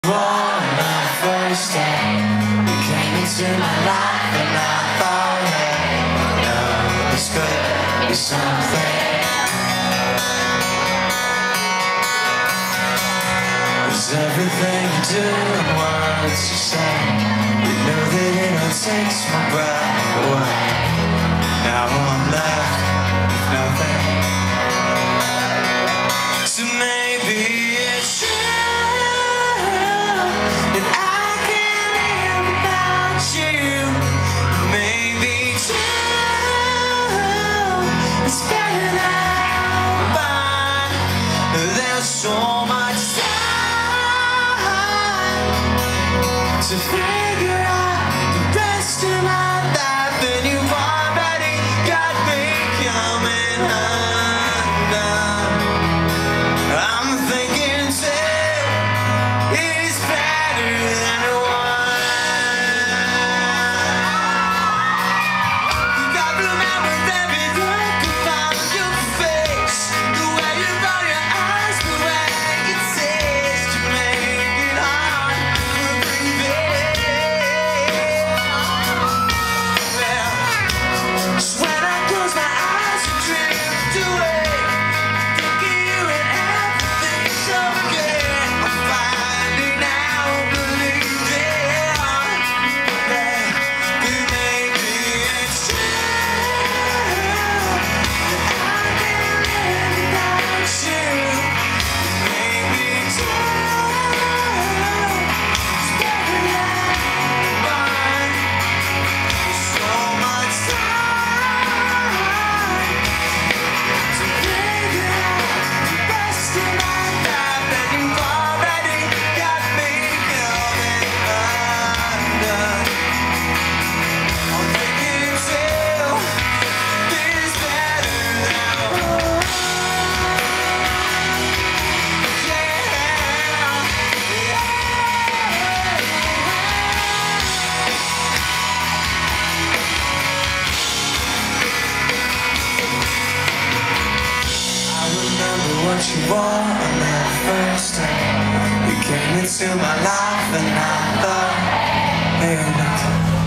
On the first day, you came into my life and I thought, hey, no, this could be something. 'Cause everything you do and words you say, you know that it all takes my breath away. Now I'm left with nothing. So maybe it's true that I can't live without you. Maybe true, it's better than mine. There's so much time to figure out the rest of my life, and you've already got me coming undone. I'm thinking two is better than one. You got to remember every look upon your face, the way you roll your eyes, the way you taste, to make it hard for breathing. Well, just when I close my eyes, you drift away, thinking you and everything's okay. I'm finding out, believing that maybe it's true that I can't live without you. Maybe true, it's better than mine. There's so much time to figure out the rest of my life, and you've already got me coming undone. I'm thinking two is better than one. I remember what you wore on that first day. You came into my life and I thought, hey, nothing.